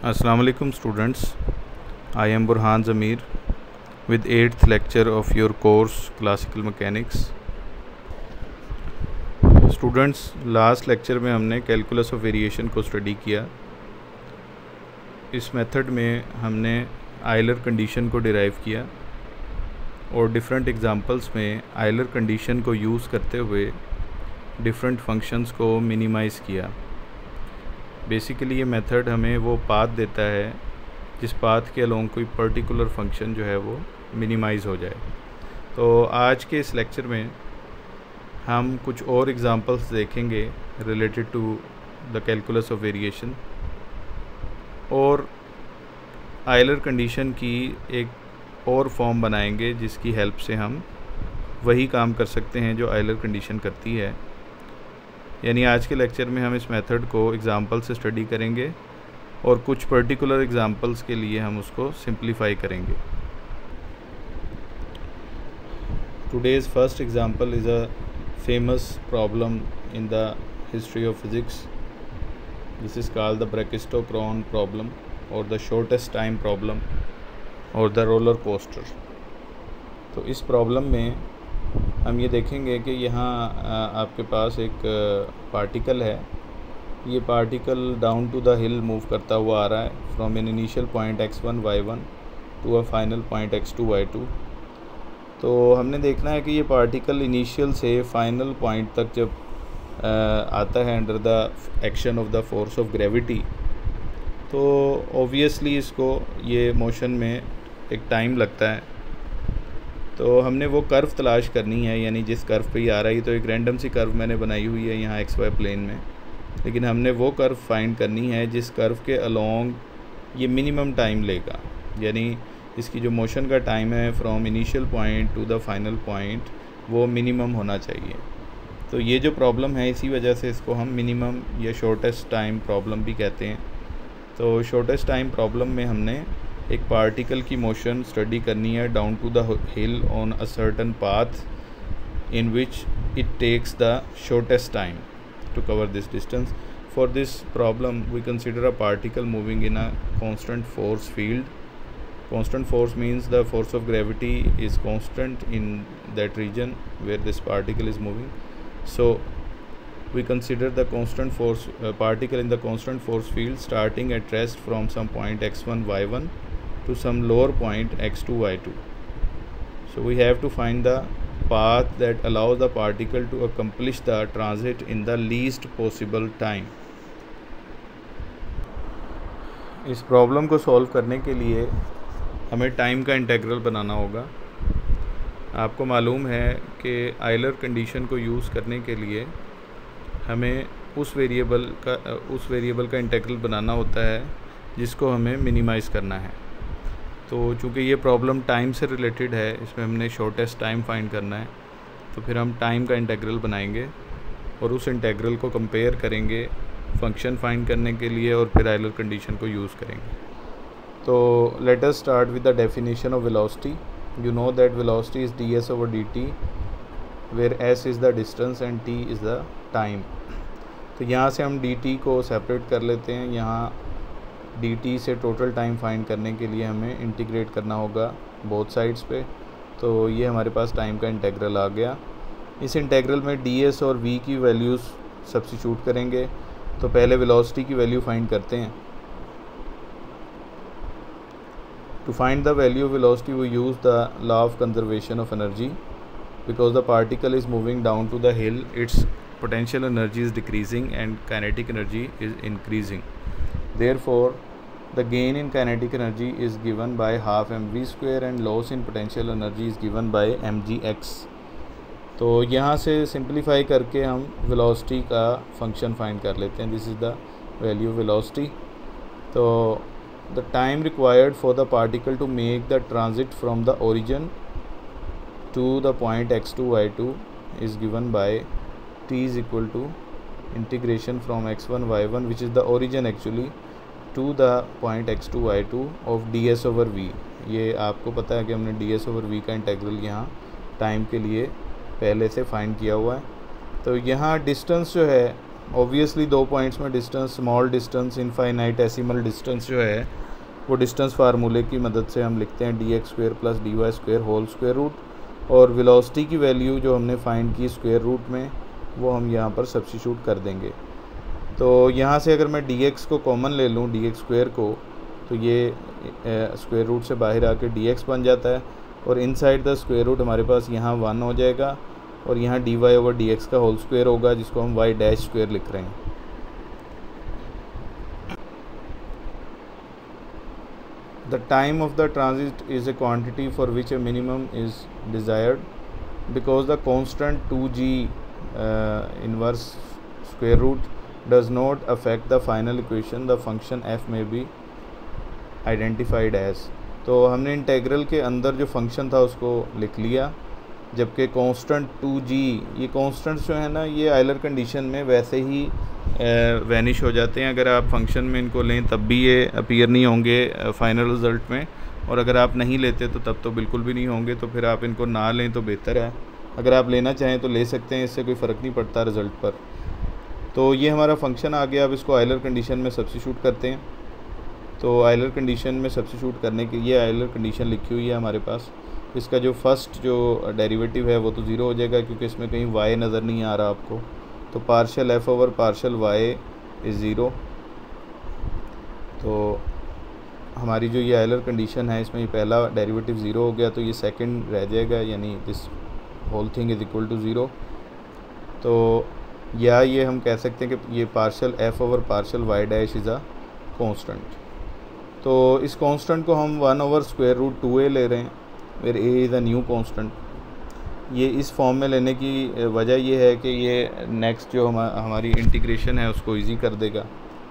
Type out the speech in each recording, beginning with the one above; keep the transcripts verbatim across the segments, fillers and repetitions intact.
Assalamu alaikum students, I am Burhan Zamir with eighth lecture of your course Classical Mechanics. Students, last lecture में हमने calculus of variation को study किया। इस method में हमने Euler condition को derive किया और डिफरेंट एग्जांपल्स में आयलर कंडीशन को यूज़ करते हुए डिफरेंट फंक्शंस को मिनिमाइज़ किया। बेसिकली ये मेथड हमें वो पाथ देता है जिस पाथ के अलोंग कोई पर्टिकुलर फंक्शन जो है वो मिनिमाइज़ हो जाए। तो आज के इस लेक्चर में हम कुछ और एग्जांपल्स देखेंगे related to the calculus of variation और आयलर कंडीशन की एक और फॉर्म बनाएंगे जिसकी हेल्प से हम वही काम कर सकते हैं जो आयलर कंडीशन करती है। यानी आज के लेक्चर में हम इस मेथड को एग्जांपल से स्टडी करेंगे और कुछ पर्टिकुलर एग्जांपल्स के लिए हम उसको सिंप्लीफाई करेंगे। Today's first example is a famous problem in the history of physics. This is called the brachistochrone problem or the shortest time problem or the roller coaster. तो इस प्रॉब्लम में हम ये देखेंगे कि यहाँ आपके पास एक पार्टिकल है। ये particle down to the hill move करता हुआ आ रहा है from an initial point X one Y one to a final point X two Y two. तो हमने देखना है कि ये पार्टिकल इनिशियल से फाइनल पॉइंट तक जब आ, आता है under the action of the force of gravity, तो ऑब्वियसली इसको ये मोशन में एक टाइम लगता है। तो हमने वो कर्व तलाश करनी है, यानी जिस कर्व पे ये आ रहा है। तो एक रैंडम सी कर्व मैंने बनाई हुई है यहाँ एक्स वाई प्लेन में, लेकिन हमने वो कर्व फाइंड करनी है जिस कर्व के अलोंग ये मिनिमम टाइम लेगा, यानी इसकी जो मोशन का टाइम है from initial point to the final point वो मिनिमम होना चाहिए। तो ये जो प्रॉब्लम है इसी वजह से इसको हम मिनिमम या शॉर्टेस्ट टाइम प्रॉब्लम भी कहते हैं। तो शॉर्टेस्ट टाइम प्रॉब्लम में हमने एक पार्टिकल की मोशन स्टडी करनी है down to the hill on a certain path in which it takes the shortest time to cover this distance. For this problem we consider a particle moving in a constant force field. Constant force means the force of gravity is constant in that region where this particle is moving. So we consider the constant force uh, particle in the constant force field starting at rest from some point x one y one to some lower point x two y two. So we have to find the path that allows the particle to accomplish the transit in the least possible time. इस problem को solve करने के लिए हमें time का integral बनाना होगा। आपको मालूम है कि आयलर कंडीशन को यूज़ करने के लिए हमें उस वेरिएबल का उस वेरिएबल का इंटीग्रल बनाना होता है जिसको हमें मिनिमाइज़ करना है। तो चूँकि ये प्रॉब्लम टाइम से रिलेटेड है, इसमें हमने शॉर्टेस्ट टाइम फाइंड करना है, तो फिर हम टाइम का इंटीग्रल बनाएंगे और उस इंटीग्रल को कंपेयर करेंगे फंक्शन फाइंड करने के लिए और फिर आयलर कंडीशन को यूज़ करेंगे। तो let us start with the definition of velocity. You know that velocity is D S over D T where S is the distance and T is the time. तो यहाँ से हम D T को separate कर लेते हैं। यहाँ D T से टोटल टाइम फाइंड करने के लिए हमें इंटीग्रेट करना होगा बोथ साइड्स पे। तो ये हमारे पास टाइम का इंटीग्रल आ गया। इस इंटीग्रल में डी एस और वी की वैल्यूज़ सब्स्टिट्यूट करेंगे। तो पहले वेलोसिटी की वैल्यू फाइंड करते हैं। To find the value of velocity we use the law of conservation of energy. Because the particle is moving down to the hill, it's potential energy is decreasing and kinetic energy is increasing. Therefore, the gain in kinetic energy is given by half mv square and loss in potential energy is given by mgx. तो यहाँ से simplify करके हम velocity का function find कर लेते हैं। This is the value of velocity. तो the time required for the particle to make the transit from the origin to the point X two Y two is given by t is equal to integration from x one y one which is the origin actually to the point x two y two of ds over v। ये आपको पता है कि हमने ds over v का integral यहाँ time के लिए पहले से फाइंड किया हुआ है। तो यहाँ डिस्टेंस जो है ऑब्वियसली दो पॉइंट्स में distance, small distance, infinitesimal distance जो है वो डिस्टेंस फार्मूले की मदद से हम लिखते हैं d x square plus d y square whole square root, और वेलोसिटी की वैल्यू जो हमने फाइंड की स्क्वेयर रूट में वो हम यहाँ पर सब्स्टिट्यूट कर देंगे। तो यहाँ से अगर मैं डी एक्स को कॉमन ले लूँ, डी एक्स स्क्वेयर को, तो ये स्क्वेयर रूट से बाहर आके डी एक्स बन जाता है, और इनसाइड द स्क्वेयर रूट हमारे पास यहाँ वन हो जाएगा, और यहाँ d y over d x का होल स्क्वेयर होगा, जिसको हम वाई डैश स्क्वेयर लिख रहे हैं। The time of the transit is a quantity for which a minimum is desired. Because the constant two g uh, inverse square root does not affect the final equation, the function f may be identified as. तो हमने integral के अंदर जो function था उसको लिख लिया, जबकि कांस्टेंट टू जी, ये कांस्टेंट्स जो है ना ये आयलर कंडीशन में वैसे ही वैनिश हो जाते हैं। अगर आप फंक्शन में इनको लें तब भी ये अपीयर नहीं होंगे फाइनल रिज़ल्ट में, और अगर आप नहीं लेते तो तब तो बिल्कुल भी नहीं होंगे। तो फिर आप इनको ना लें तो बेहतर है, अगर आप लेना चाहें तो ले सकते हैं, इससे कोई फ़र्क नहीं पड़ता रिज़ल्ट पर। तो ये हमारा फंक्शन आ गया, अब इसको आयलर कंडीशन में सब्स्टिट्यूट करते हैं। तो आयलर कंडीशन में सब्स्टिट्यूट करने के लिए आयलर कंडीशन लिखी हुई है हमारे पास। इसका जो फर्स्ट जो डेरिवेटिव है वो तो ज़ीरो हो जाएगा, क्योंकि इसमें कहीं वाई नज़र नहीं आ रहा आपको। तो partial f over partial y is zero. तो हमारी जो ये आयलर कंडीशन है इसमें ये पहला डेरिवेटिव ज़ीरो हो गया, तो ये सेकंड रह जाएगा, यानी this whole thing is equal to zero. तो या ये हम कह सकते हैं कि ये partial f over partial y dash is a constant. तो इस कांस्टेंट को हम one over square root two a ले रहे हैं, where a is a new constant. ये इस फॉर्म में लेने की वजह ये है कि ये नेक्स्ट जो हम हमारी इंटीग्रेशन है उसको इजी कर देगा।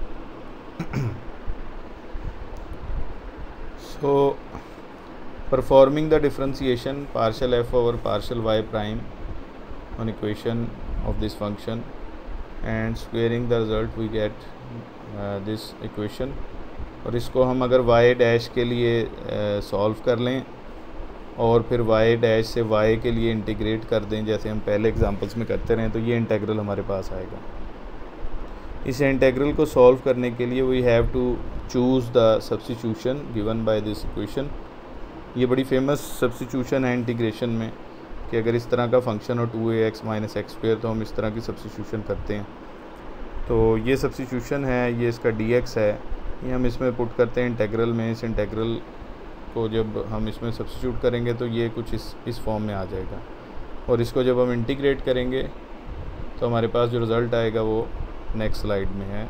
So performing the differentiation partial f over partial y prime on equation of this function and squaring the result we get this equation. और इसको हम अगर वाई डैश के लिए सॉल्व uh, कर लें और फिर y डैश से y के लिए इंटीग्रेट कर दें, जैसे हम पहले एग्जांपल्स में करते रहें, तो ये इंटेग्रल हमारे पास आएगा। इस इंटेग्रल को सॉल्व करने के लिए we have to choose the substitution given by this equation. ये बड़ी फेमस सब्स्टिट्यूशन है इंटीग्रेशन में कि अगर इस तरह का फंक्शन हो two a x minus x square, तो हम इस तरह की सब्स्टिट्यूशन करते हैं। तो ये सब्स्टिट्यूशन है, ये इसका डी एक्स है, ये हम इसमें पुट करते हैं इंटेग्रल में। इस इंटेग्रल को जब हम इसमें सब्स्टिट्यूट करेंगे तो ये कुछ इस इस फॉर्म में आ जाएगा, और इसको जब हम इंटीग्रेट करेंगे तो हमारे पास जो रिज़ल्ट आएगा वो नेक्स्ट स्लाइड में है।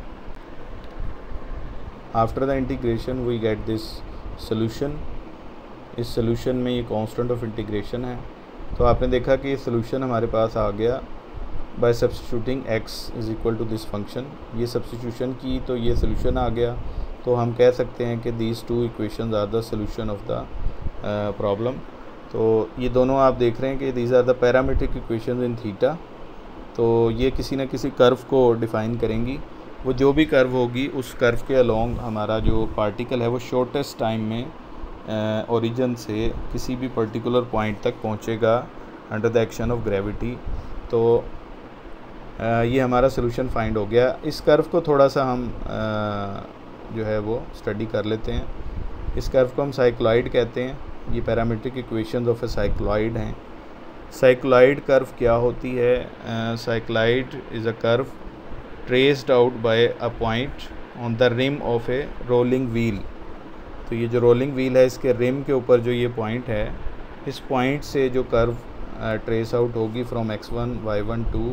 After the integration we get this solution. इस सोल्यूशन में ये कांस्टेंट ऑफ इंटीग्रेशन है। तो आपने देखा कि ये सोल्यूशन हमारे पास आ गया by substituting x is equal to this function. ये सब्स्टिट्यूशन की तो ये सोल्यूशन आ गया। तो हम कह सकते हैं कि these two equations are the solution of the problem. तो ये दोनों आप देख रहे हैं कि these are the parametric equations in theta. तो ये किसी न किसी कर्व को डिफ़ाइन करेंगी। वो जो भी कर्व होगी उस कर्व के अलोंग हमारा जो पार्टिकल है वो शॉर्टेस्ट टाइम में ओरिजिन से किसी भी पर्टिकुलर पॉइंट तक पहुंचेगा under the action of gravity. तो uh, ये हमारा सोल्यूशन फाइंड हो गया। इस कर्व को थोड़ा सा हम uh, जो है वो स्टडी कर लेते हैं। इस कर्व को हम साइक्लॉइड कहते हैं। ये parametric equations of a cycloid हैं। साइक्लॉइड कर्व क्या होती है? Cycloid is a curve traced out by a point on the rim of a rolling wheel. तो ये जो रोलिंग व्हील है इसके रिम के ऊपर जो ये पॉइंट है, इस पॉइंट से जो कर्व ट्रेस आउट होगी from x one Y one to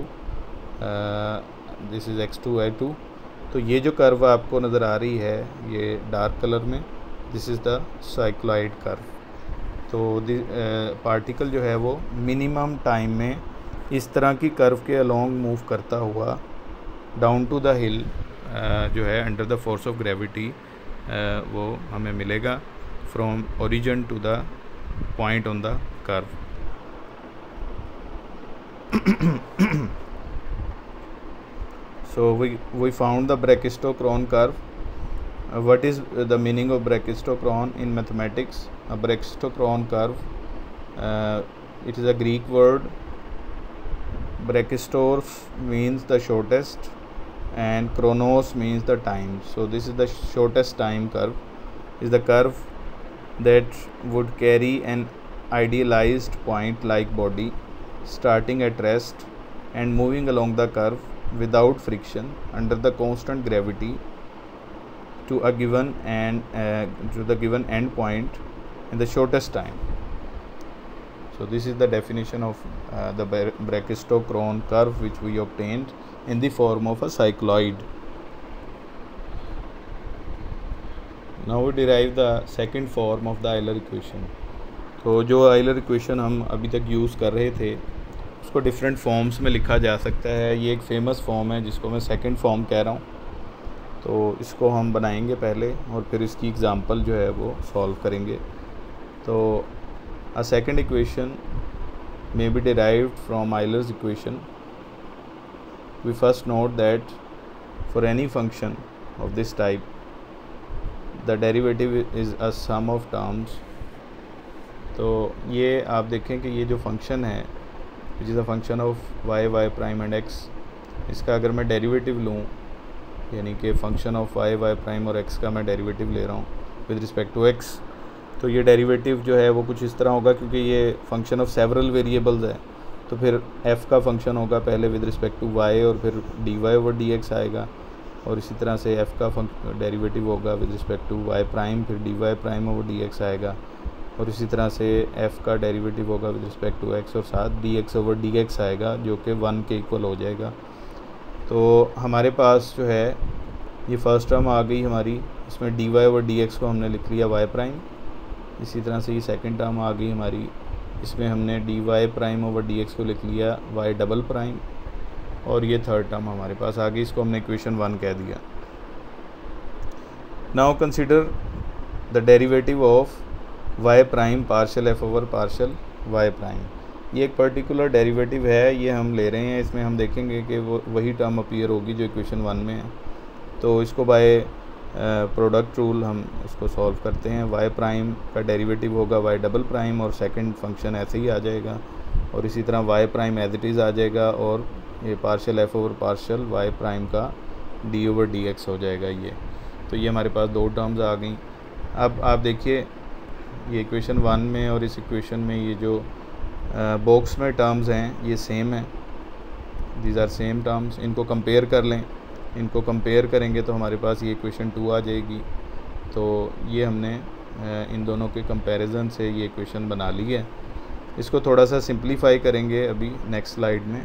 this is x two Y two. तो ये जो कर्व आपको नज़र आ रही है ये डार्क कलर में, this is the cycloid curve. तो पार्टिकल जो है वो मिनिमम टाइम में इस तरह की कर्व के अलोंग मूव करता हुआ डाउन टू द हिल जो है under the force of gravity वो हमें मिलेगा from origin to the point on the curve. So we we found the Brachistochrone curve. Uh, what is the meaning of Brachistochrone in mathematics? A Brachistochrone curve, uh, it is a Greek word. Brachistos means the shortest, and chronos means the time. So this is the shortest time curve, is the curve that would carry an idealized point like body starting at rest and moving along the curve without friction under the constant gravity to a given and uh, to the given end point in the shortest time. So this is the definition of uh, the Brachistochrone curve, which we obtained in the form of a cycloid. Now we derive the second form of the Euler equation. तो जो Euler equation हम अभी तक use कर रहे थे उसको different forms में लिखा जा सकता है. ये एक फेमस फॉर्म है जिसको मैं सेकंड फॉर्म कह रहा हूँ. तो इसको हम बनाएंगे पहले और फिर इसकी एग्जांपल जो है वो सॉल्व करेंगे. तो a second equation may be derived from Euler's equation. We first note that for any function of this type, the derivative is a sum of terms. तो ये आप देखें कि ये जो फंक्शन है which is a function of y, y prime and x, इसका अगर मैं डेरिवेटिव लूँ, यानी कि function of y, y prime और x का मैं डेरिवेटिव ले रहा हूँ विद रिस्पेक्ट टू x, तो ये डेरिवेटिव जो है वो कुछ इस तरह होगा. क्योंकि ये फंक्शन ऑफ सेवरल वेरिएबल्स है तो फिर f का फंक्शन होगा पहले विद रिस्पेक्ट टू y और फिर dy ओवर dx आएगा, और इसी तरह से f का डेरिवेटिव होगा with respect to y prime, फिर dy प्राइम ओवर dx आएगा, और इसी तरह से f का डेरिवेटिव होगा विद रिस्पेक्ट टू x और साथ dx ओवर dx आएगा जो कि वन के इक्वल हो जाएगा. तो हमारे पास जो है ये फर्स्ट टर्म आ गई हमारी, इसमें dy ओवर dx को हमने लिख लिया y प्राइम. इसी तरह से ये सेकंड टर्म आ गई हमारी, इसमें हमने d y prime over d x को लिख लिया वाई डबल प्राइम, और ये थर्ड टर्म हमारे पास आ गई, इसको हमने इक्वेशन वन कह दिया. Now consider the derivative of y prime partial f over partial y prime. ये एक पर्टिकुलर डेरिवेटिव है, ये हम ले रहे हैं. इसमें हम देखेंगे कि वो वही टर्म अपीयर होगी जो इक्वेशन वन में है. तो इसको बाय प्रोडक्ट रूल हम इसको सॉल्व करते हैं. y प्राइम का डेरिवेटिव होगा y डबल प्राइम और सेकंड फंक्शन ऐसे ही आ जाएगा, और इसी तरह y prime as it is आ जाएगा, और ये partial f over partial y prime का d ओवर dx हो जाएगा ये. तो ये हमारे पास दो टर्म्स आ गई. अब आप देखिए ये इक्वेशन वन में और इस इक्वेशन में ये जो बॉक्स में टर्म्स हैं ये सेम है, दीज आर सेम टर्म्स. इनको कंपेयर कर लें, इनको कंपेयर करेंगे तो हमारे पास ये इक्वेशन टू आ जाएगी. तो ये हमने इन दोनों के कंपैरिजन से ये इक्वेशन बना ली है. इसको थोड़ा सा सिंप्लीफाई करेंगे अभी नेक्स्ट स्लाइड में.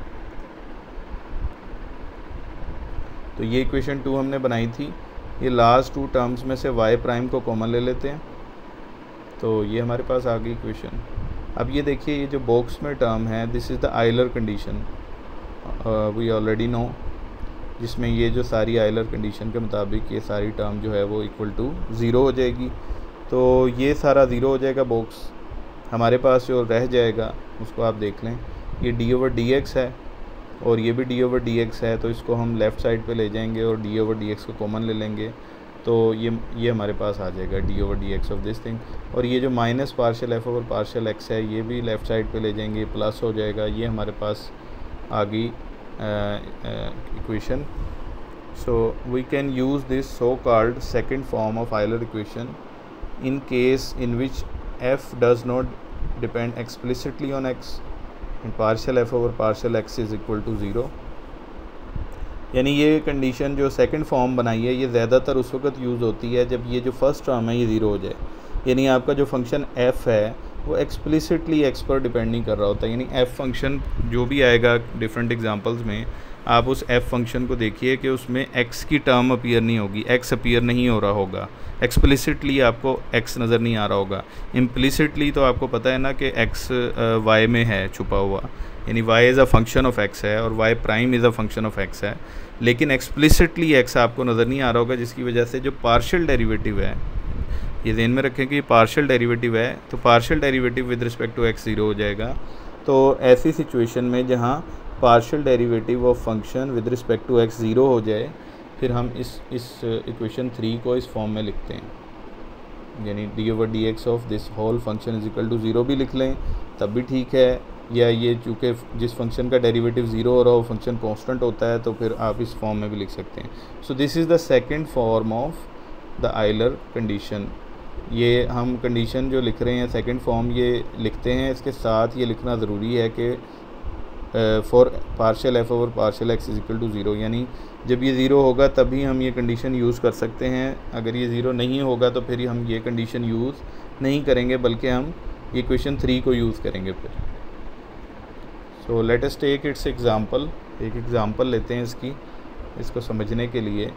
तो ये इक्वेशन टू हमने बनाई थी, ये लास्ट टू टर्म्स में से y प्राइम को कॉमन ले लेते हैं. तो ये हमारे पास आ गई इक्वेशन. अब ये देखिए ये जो बॉक्स में टर्म है this is the Euler condition, we already know, जिसमें ये जो सारी आइलर कंडीशन के मुताबिक ये सारी टर्म जो है वो इक्वल टू ज़ीरो हो जाएगी. तो ये सारा ज़ीरो हो जाएगा बॉक्स. हमारे पास जो रह जाएगा उसको आप देख लें, ये डी ओवर डी एक्स है और ये भी डी ओवर डी एक्स है. तो इसको हम लेफ़्ट साइड पे ले जाएंगे और डी ओवर डी एक्स को कॉमन ले लेंगे. तो ये ये हमारे पास आ जाएगा d over d x of this thing. और ये जो minus partial f over partial x है ये भी लेफ़्ट साइड पे ले जाएंगे, प्लस हो जाएगा. ये हमारे पास आ गई equation. So we can use this so called second form of Euler equation in case in which f does not depend explicitly on x and partial f over partial x is equal to zero. यानी ये condition जो second form बनाई है ये ज़्यादातर उस वक्त use होती है जब ये जो फर्स्ट टर्म है ये ज़ीरो हो जाए, यानी आपका जो फंक्शन f है वो एक्सप्लिसिटली एक्स पर डिपेंड नहीं कर रहा होता. यानी एफ फंक्शन जो भी आएगा डिफरेंट एग्जांपल्स में आप उस एफ फंक्शन को देखिए कि उसमें एक्स की टर्म अपीयर नहीं होगी, एक्स अपीयर नहीं हो रहा होगा. एक्सप्लिसिटली आपको एक्स नज़र नहीं आ रहा होगा. इम्प्लिसिटली तो आपको पता है ना कि एक्स वाई में है छुपा हुआ, यानी y is a function of x है और y prime is a function of x है. लेकिन एक्सप्लिसिटली एक्स आपको नज़र नहीं आ रहा होगा, जिसकी वजह से जो पार्शियल डेरिवेटिव है ये ध्यान में रखें कि ये पार्शियल डेरिवेटिव है, तो partial derivative with respect to x zero हो जाएगा. तो ऐसी सिचुएशन में जहाँ partial derivative of function with respect to x zero हो जाए फिर हम इस इस इक्वेशन थ्री को इस फॉर्म में लिखते हैं, यानी d over d x of this whole function is equal to zero भी लिख लें तब भी ठीक है, या ये चूँकि जिस फंक्शन का डेरिवेटिव ज़ीरो हो रहा हो फंक्शन कांस्टेंट होता है, तो फिर आप इस फॉर्म में भी लिख सकते हैं। So this is the second form of the Euler condition. ये हम कंडीशन जो लिख रहे हैं सेकंड फॉर्म ये लिखते हैं, इसके साथ ये लिखना ज़रूरी है कि for partial f over partial x is equal to zero, यानी जब ये ज़ीरो होगा तभी हम ये कंडीशन यूज़ कर सकते हैं। अगर ये ज़ीरो नहीं होगा तो फिर हम ये कंडीशन यूज़ नहीं करेंगे, बल्कि हम इक्वेशन थ्री को यूज़ करेंगे फिर। So let us take its example. एक एग्ज़ाम्पल लेते हैं इसकी, इसको समझने के लिए।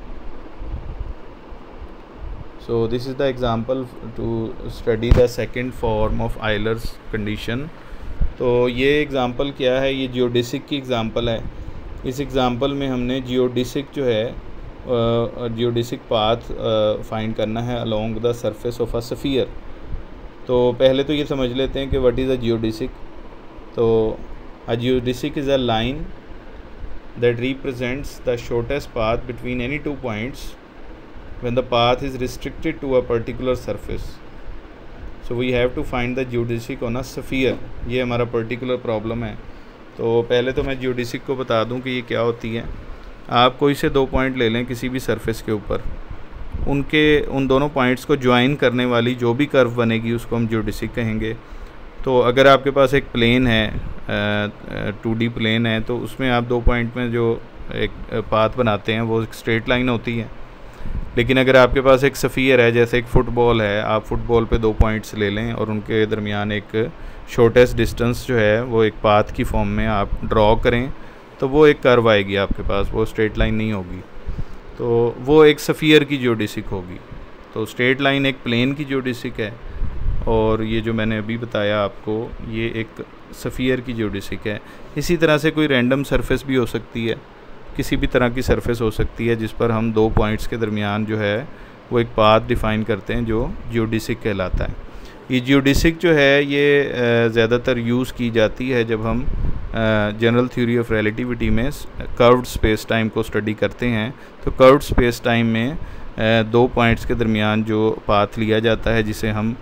So this is the example to study the second form of Euler's condition. तो ये एग्ज़ाम्पल क्या है, ये जियोडिसिक की एग्ज़ाम्पल है। इस एग्ज़ाम्पल में हमने जियोडिसिक जो है जियोडिसिक पाथ फाइंड करना है along the surface of a sphere. तो पहले तो ये समझ लेते हैं कि व्हाट इज़ अ जियोडिसिक। तो a geodesic is a line that represents the shortest path between any two points when the path is restricted to a particular surface. So we have to find the geodesic on a sphere। ये हमारा particular problem है। तो पहले तो मैं जियोडिसिक को बता दूं कि ये क्या होती है। आप कोई से दो पॉइंट ले लें किसी भी सरफेस के ऊपर, उनके उन दोनों पॉइंट्स को ज्वाइन करने वाली जो भी कर्व बनेगी उसको हम जियोडिसिक कहेंगे। तो अगर आपके पास एक प्लेन है, टू डी प्लेन है, तो उसमें आप दो पॉइंट में जो एक पाथ बनाते हैं वो एक स्ट्रेट लाइन होती है। लेकिन अगर आपके पास एक स्फीयर है, जैसे एक फ़ुटबॉल है, आप फुटबॉल पे दो पॉइंट्स ले लें और उनके दरमियान एक शॉर्टेस्ट डिस्टेंस जो है वो एक पाथ की फॉर्म में आप ड्रॉ करें, तो वो एक कर्व आएगी आपके पास, वो स्ट्रेट लाइन नहीं होगी। तो वो एक स्फीयर की जियोडिसिक होगी। तो स्ट्रेट लाइन एक प्लेन की जियोडिसिक है, और ये जो मैंने अभी बताया आपको ये एक स्फीयर की जियोडिसिक है। इसी तरह से कोई रैंडम सरफेस भी हो सकती है, किसी भी तरह की सरफेस हो सकती है जिस पर हम दो पॉइंट्स के दरमियान जो है वो एक पाथ डिफ़ाइन करते हैं जो जियोडिसिक कहलाता है। ये जियोडिसिक जो है ये ज़्यादातर यूज़ की जाती है जब हम जनरल थ्योरी ऑफ रिलेटिविटी में कर्व्ड स्पेस टाइम को स्टडी करते हैं। तो कर्व्ड स्पेस टाइम में दो पॉइंट्स के दरमियान जो पाथ लिया जाता है जिसे हम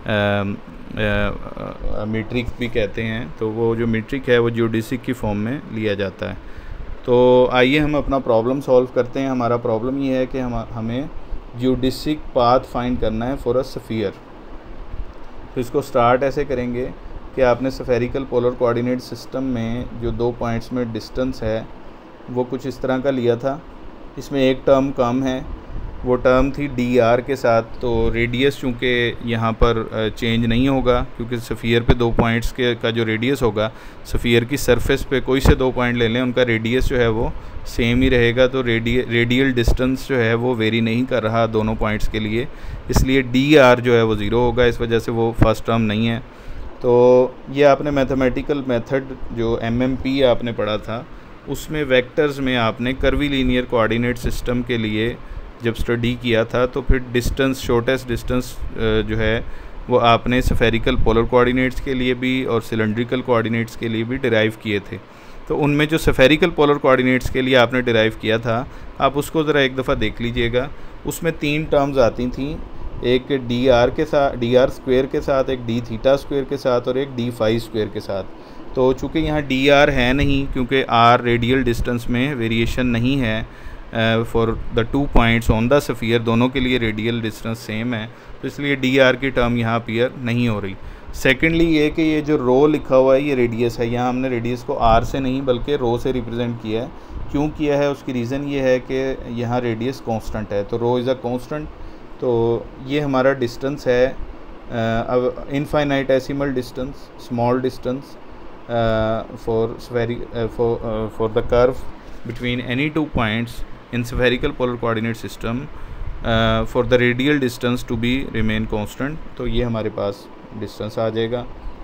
मीट्रिक भी कहते हैं, तो वो जो मीट्रिक है वो जियोडिसिक की फॉर्म में लिया जाता है। तो आइए हम अपना प्रॉब्लम सॉल्व करते हैं। हमारा प्रॉब्लम ये है कि हम हमें जियोडिसिक पाथ फाइंड करना है फॉर अ स्फीयर। तो इसको स्टार्ट ऐसे करेंगे कि आपने स्फेरिकल पोलर कोऑर्डिनेट सिस्टम में जो दो पॉइंट्स में डिस्टेंस है वो कुछ इस तरह का लिया था। इसमें एक टर्म कम है, वो टर्म थी डी आर के साथ। तो रेडियस चूँकि यहाँ पर चेंज नहीं होगा, क्योंकि स्फीयर पे दो पॉइंट्स के का जो रेडियस होगा, स्फीयर की सरफेस पे कोई से दो पॉइंट ले लें उनका रेडियस जो है वो सेम ही रहेगा। तो रेडिय रेडियल डिस्टेंस जो है वो वेरी नहीं कर रहा दोनों पॉइंट्स के लिए, इसलिए डी आर जो है वो ज़ीरो होगा। इस वजह से वो फर्स्ट टर्म नहीं है। तो ये आपने मैथमेटिकल मेथड जो एम एम पी आपने पढ़ा था उसमें वेक्टर्स में आपने कर्वी लीनियर कोऑर्डिनेट सिस्टम के लिए जब स्टडी किया था, तो फिर डिस्टेंस शॉर्टेस्ट डिस्टेंस जो है वो आपने स्फेरिकल पोलर कोऑर्डिनेट्स के लिए भी और सिलेंड्रिकल कोऑर्डिनेट्स के लिए भी डिराइव किए थे। तो उनमें जो स्फेरिकल पोलर कोऑर्डिनेट्स के लिए आपने डिराइव किया था, आप उसको ज़रा एक दफ़ा देख लीजिएगा। उसमें तीन टर्म्स आती थी, एक डी आर के साथ, डी आर स्क्वेयर के साथ, एक डी थीटा स्क्वेयर के साथ और एक डी फाई स्क्वेयर के साथ। तो चूँकि यहाँ डी आर है नहीं, क्योंकि आर रेडियल डिस्टेंस में वेरिएशन नहीं है for the two points on the sphere, दोनों के लिए रेडियल डिस्टेंस सेम है, तो इसलिए डी आर की टर्म यहाँ अपीयर नहीं हो रही। सेकेंडली ये कि ये जो रो लिखा हुआ है ये रेडियस है, यहाँ हमने रेडियस को आर से नहीं बल्कि रो से रिप्रेजेंट किया है। क्यों किया है, उसकी रीज़न ये है कि यहाँ रेडियस कांस्टेंट है, तो रो इज़ अ कांस्टेंट। तो ये हमारा डिस्टेंस है, अब infinitesimal distance, small distance for sphere for for the curve between any two points in spherical polar coordinate system uh, for the radial distance to be remain constant। तो ये हमारे पास distance आ जाएगा।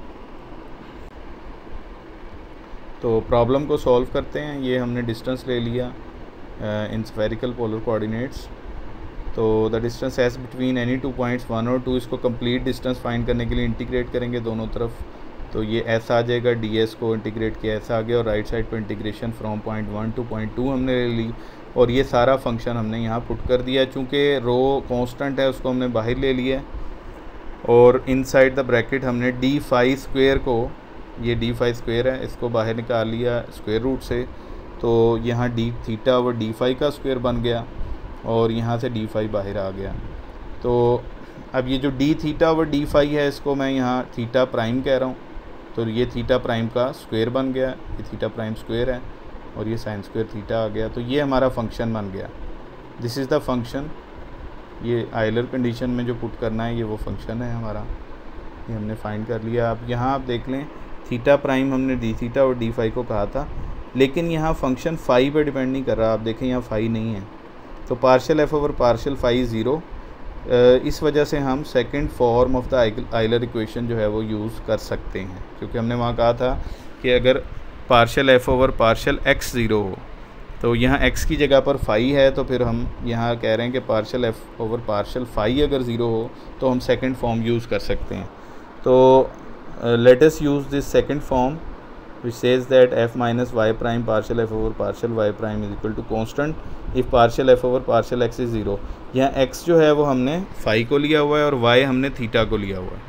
तो प्रॉब्लम को solve करते हैं। ये हमने डिस्टेंस ले लिया इन स्फेरिकल पोलर कोऑर्डिनेट्स। तो the distance s between any two points one और टू, इसको कंप्लीट डिस्टेंस फाइंड करने के लिए इंटीग्रेट करेंगे दोनों तरफ। तो ये एस आ जाएगा, डी एस को इंटीग्रेट किया एस आ गया, और राइट साइड पर integration from point one to point two हमने ले ली, और ये सारा फंक्शन हमने यहाँ पुट कर दिया। चूँकि रो कांस्टेंट है उसको हमने बाहर ले लिया, और इनसाइड द ब्रैकेट हमने डी फाई स्क्वेयर को ये डी फाई स्क्वेयर है, इसको बाहर निकाल लिया स्क्वायर रूट से, तो यहाँ डी थीटा और डी फाई का स्क्वायर बन गया और यहाँ से डी फाई बाहर आ गया। तो अब ये जो डी थीटा और डी फाई है इसको मैं यहाँ थीटा प्राइम कह रहा हूँ, तो ये थीटा प्राइम का स्क्वायर बन गया, ये थीटा प्राइम स्क्वायर है और ये साइन स्क्वायर थीटा आ गया। तो ये हमारा फंक्शन बन गया, दिस इज़ द फंक्शन। ये आयलर कंडीशन में जो पुट करना है ये वो फंक्शन है हमारा, ये हमने फाइंड कर लिया। अब यहाँ आप देख लें थीटा प्राइम हमने डी थीटा और डी फाई को कहा था, लेकिन यहाँ फंक्शन फाई पे डिपेंड नहीं कर रहा। आप देखें यहाँ फाई नहीं है, तो partial f over partial phi zero, इस वजह से हम second form of the Euler equation जो है वो यूज़ कर सकते हैं, क्योंकि हमने वहाँ कहा था कि अगर partial f over partial x zero हो तो यहाँ एक्स की जगह पर फाई है, तो फिर हम यहाँ कह रहे हैं कि partial f over partial phi अगर ज़ीरो हो तो हम सेकंड फॉर्म यूज़ कर सकते हैं। तो let us use this second form which says that f minus y prime partial f over partial y prime is equal to constant if partial f over partial x is zero. यहाँ x जो है वो हमने phi को लिया हुआ है और y हमने थीटा को लिया हुआ है।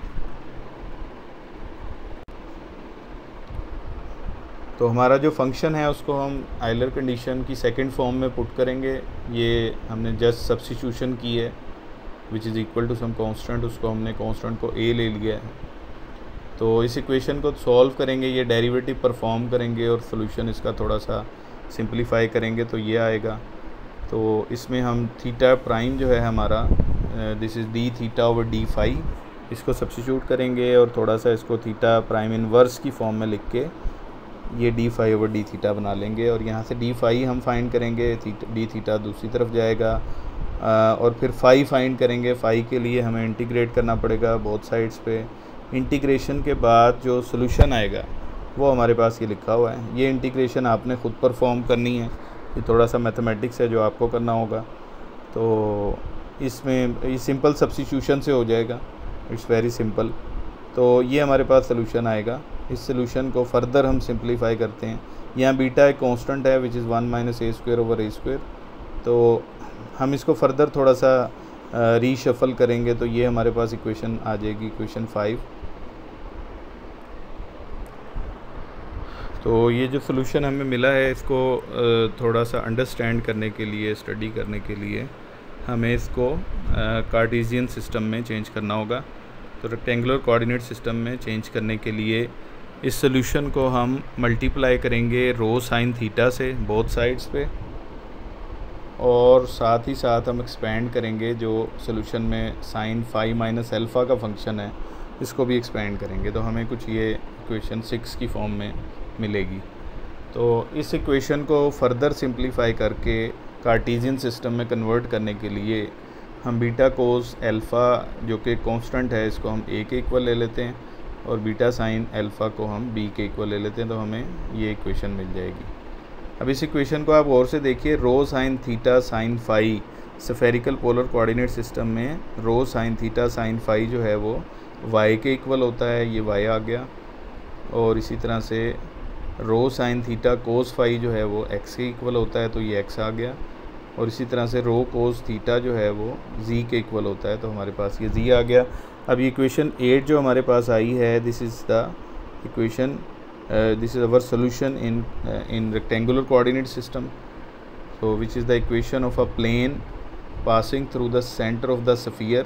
तो हमारा जो फंक्शन है उसको हम आयलर कंडीशन की सेकंड फॉर्म में पुट करेंगे। ये हमने जस्ट सब्स्टिट्यूशन की है which is equal to some constant, उसको हमने कांस्टेंट को a ले लिया है। तो इस इक्वेशन को सॉल्व करेंगे, ये डेरिवेटिव परफॉर्म करेंगे और सोल्यूशन इसका थोड़ा सा सिंप्लीफाई करेंगे तो ये आएगा। तो इसमें हम थीटा प्राइम जो है हमारा, this is d theta over d phi, इसको सब्स्टिट्यूट करेंगे और थोड़ा सा इसको थीटा प्राइम इनवर्स की फॉर्म में लिख के ये d phi over d theta बना लेंगे और यहाँ से डी फाई हम फाइंड करेंगे, थीटा डी थीटा दूसरी तरफ जाएगा और फिर फाई फाइंड करेंगे। फाई के लिए हमें इंटीग्रेट करना पड़ेगा बोथ साइड्स पे। इंटीग्रेशन के बाद जो सोल्यूशन आएगा वो हमारे पास ये लिखा हुआ है। ये इंटीग्रेशन आपने ख़ुद परफॉर्म करनी है, ये थोड़ा सा मैथमेटिक्स है जो आपको करना होगा। तो इसमें ये सिंपल सब्स्टिट्यूशन से हो जाएगा, इट्स वेरी सिंपल। तो ये हमारे पास सोल्यूशन आएगा। इस सोल्यूशन को फर्दर हम सिंप्लीफाई करते हैं। यहाँ बीटा एक कांस्टेंट है which is one minus a square over a square, तो हम इसको फर्दर थोड़ा सा रीशफल करेंगे तो ये हमारे पास इक्वेशन आ जाएगी, इक्वेशन फाइव। तो ये जो सोल्यूशन हमें मिला है इसको थोड़ा सा अंडरस्टैंड करने के लिए, स्टडी करने के लिए हमें इसको कार्टेशियन सिस्टम में चेंज करना होगा। तो रेक्टेंगुलर कोऑर्डिनेट सिस्टम में चेंज करने के लिए इस सोल्यूशन को हम मल्टीप्लाई करेंगे रो साइन थीटा से बोथ साइड्स पे, और साथ ही साथ हम एक्सपेंड करेंगे जो सोल्यूशन में साइन फाई माइनस अल्फ़ा का फंक्शन है इसको भी एक्सपेंड करेंगे। तो हमें कुछ ये इक्वेशन सिक्स की फॉर्म में मिलेगी। तो इस इक्वेशन को फर्दर सिंप्लीफाई करके कार्टेशियन सिस्टम में कन्वर्ट करने के लिए हम बीटा कोस अल्फ़ा जो कि कांस्टेंट है इसको हम ए के इक्वल ले लेते हैं और बीटा साइन अल्फ़ा को हम बी के इक्वल ले लेते हैं, तो हमें ये इक्वेशन मिल जाएगी। अब इस इक्वेशन को आप गौर से देखिए, rho sine theta sine phi spherical polar coordinate system में rho sine theta sine phi जो है वो वाई के इक्वल होता है, ये वाई आ गया। और इसी तरह से rho sine theta cos phi जो है वो एक्स के इक्वल होता है, तो ये एक्स आ गया। और इसी तरह से रो कोस थीटा जो है वो जी के इक्वल होता है, तो हमारे पास ये जी आ गया। अब ये इक्वेशन एट जो हमारे पास आई है, this is the equation, this is our solution in in rectangular coordinate system, so which is the equation of a plane passing through the center of the sphere.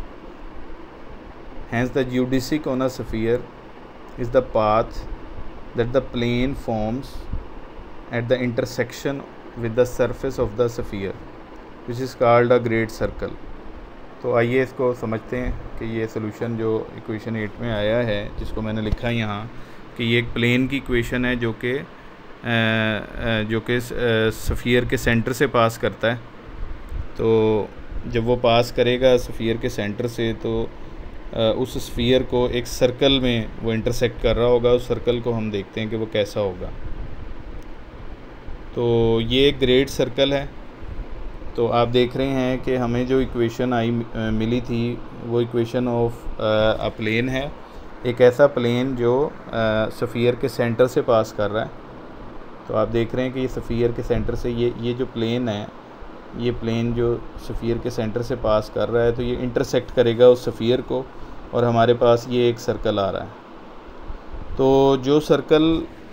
Hence the geodesic on a sphere is the path that the plane forms at the intersection with the surface of the sphere, which is called a great circle. तो आइए इसको समझते हैं कि ये solution जो equation eight में आया है, जिसको मैंने लिखा है यहाँ कि ये एक प्लेन की इक्वेशन है जो कि जो कि स्फीयर के सेंटर से पास करता है। तो जब वो पास करेगा स्फीयर के सेंटर से तो उस स्फीयर को एक सर्कल में वो इंटरसेक्ट कर रहा होगा। उस सर्कल को हम देखते हैं कि वो कैसा होगा। तो ये एक ग्रेट सर्कल है। तो आप देख रहे हैं कि हमें जो इक्वेशन आई मिली थी वो इक्वेशन ऑफ अ प्लेन है, एक ऐसा प्लेन जो स्फीयर के सेंटर से पास कर रहा है। तो आप देख रहे हैं कि ये स्फीयर के सेंटर से ये ये जो प्लेन है, ये प्लेन जो स्फीयर के सेंटर से पास कर रहा है, तो ये इंटरसेक्ट करेगा उस स्फीयर को और हमारे पास ये एक सर्कल आ रहा है। तो जो सर्कल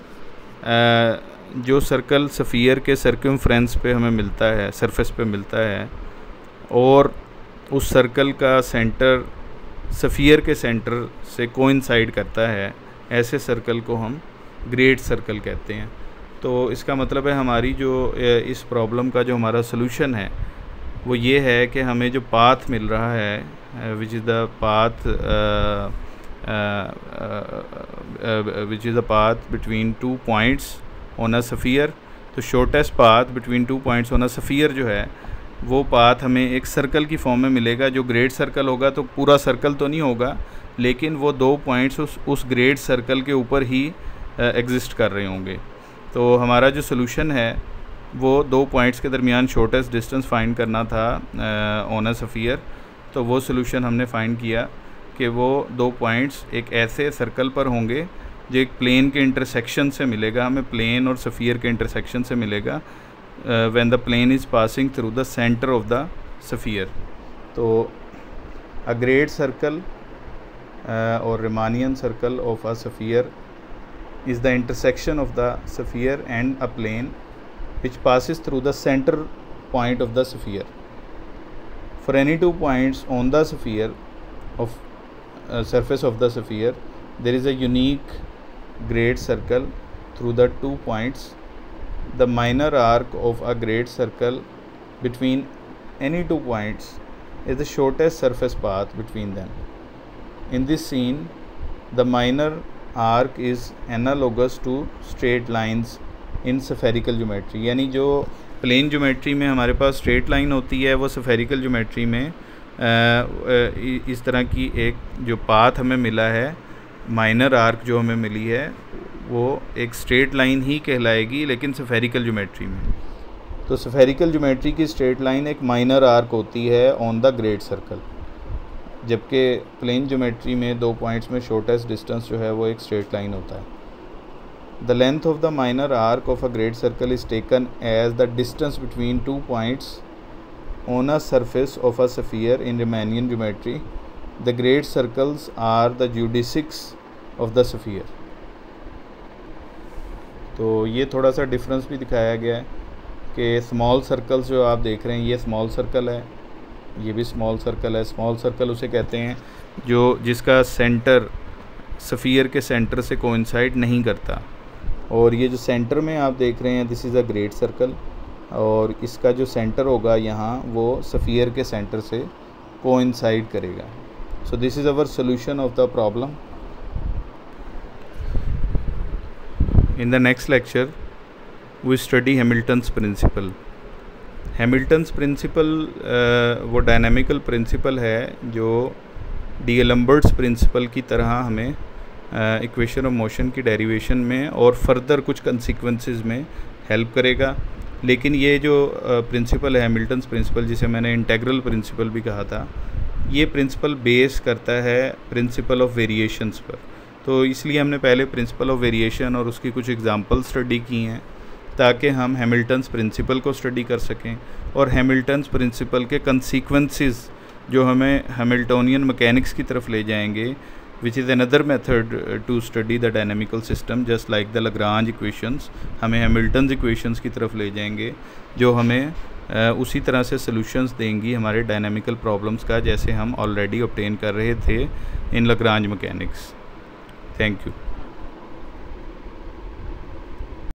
जो सर्कल सफ़ियर के सर्कमफ्रेंस पे हमें मिलता है, सरफेस पे मिलता है, और उस सर्कल का सेंटर सफ़ियर के सेंटर से कोइंसाइड करता है, ऐसे सर्कल को हम ग्रेट सर्कल कहते हैं। तो इसका मतलब है हमारी जो इस प्रॉब्लम का जो हमारा सलूशन है वो ये है कि हमें जो पाथ मिल रहा है which is the path which is the path between two points on a sphere, तो shortest path between two points on a sphere जो है वो पाथ हमें एक सर्कल की फॉर्म में मिलेगा। जो ग्रेट सर्कल होगा तो पूरा सर्कल तो नहीं होगा, लेकिन वो दो पॉइंट्स उस उस ग्रेट सर्कल के ऊपर ही एग्जिस्ट कर रहे होंगे। तो हमारा जो सोल्यूशन है वो दो पॉइंट्स के दरमियान शॉर्टेस्ट डिस्टेंस फाइंड करना था ऑन अ सफ़ियर। तो वो सोल्यूशन हमने फाइंड किया कि वो दो पॉइंट्स एक ऐसे सर्कल पर होंगे जो एक प्लेन के इंटरसेक्शन से मिलेगा, हमें प्लेन और सफ़ियर के इंटरसेक्शन से मिलेगा when the plane is passing through the centre of the sphere. तो अ ग्रेट सर्कल और Riemannian circle of a sphere is the intersection of the sphere and a plane which passes through the center point of the sphere. For any two points on the sphere of uh, surface of the sphere, there is a unique great circle through the two points. The minor arc of a great circle between any two points is the shortest surface path between them. In this scene, the minor arc is analogous to straight lines in spherical geometry. यानी जो plane geometry में हमारे पास straight line होती है वो spherical geometry में इस तरह की एक जो पाथ हमें मिला है, माइनर आर्क जो हमें मिली है वो एक स्ट्रेट लाइन ही कहलाएगी, लेकिन स्फेरिकल ज्योमेट्री में। तो स्फेरिकल ज्योमेट्री की स्ट्रेट लाइन एक माइनर आर्क होती है ऑन द ग्रेट सर्कल, जबकि प्लेन ज्योमेट्री में दो पॉइंट्स में शॉर्टेस्ट डिस्टेंस जो है वो एक स्ट्रेट लाइन होता है। The length of the minor arc of a great circle is taken as the distance between two points on a surface of a sphere in Riemannian geometry. The great circles are the geodesics of the sphere. तो ये थोड़ा सा difference भी दिखाया गया है कि small circles जो आप देख रहे हैं ये स्मॉल सर्कल है, ये भी स्मॉल सर्कल है। स्मॉल सर्कल उसे कहते हैं जो जिसका सेंटर सफ़ियर के सेंटर से कोइंसाइड नहीं करता, और ये जो सेंटर में आप देख रहे हैं this is a great circle, और इसका जो सेंटर होगा यहाँ वो सफ़ियर के सेंटर से कोइंसाइड करेगा। So this is our solution of the problem. In the next lecture we study Hamilton's principle. Hamilton's principle वो डायनामिकल प्रिंसिपल है जो डीएलम्बर्ट्स प्रिंसिपल की तरह हमें इक्वेशन ऑफ मोशन की डेरिवेशन में और फर्दर कुछ कंसिक्वेंसेस में हेल्प करेगा। लेकिन ये जो प्रिंसिपल है हैमिल्टन्स प्रिंसिपल, जिसे मैंने इंटेग्रल प्रिंसिपल भी कहा था, ये प्रिंसिपल बेस करता है प्रिंसिपल ऑफ वेरिएशंस पर। तो इसलिए हमने पहले प्रिंसिपल ऑफ वेरिएशन और उसकी कुछ एग्जांपल स्टडी की हैं ताकि हम हैमिल्टन्स प्रिंसिपल को स्टडी कर सकें, और हैमिल्टन्स प्रिंसिपल के कंसीक्वेंसेस जो हमें हैमिल्टोनियन मैकेनिक्स की तरफ ले जाएंगे, which is another method to study the dynamical system just like the Lagrange equations, हमें हैमिल्टन्स इक्वेशंस की तरफ ले जाएंगे जो हमें uh, उसी तरह से सॉल्यूशंस देंगी हमारे डायनामिकल प्रॉब्लम्स का, जैसे हम ऑलरेडी ऑब्टेन कर रहे थे in Lagrange mechanics. Thank you.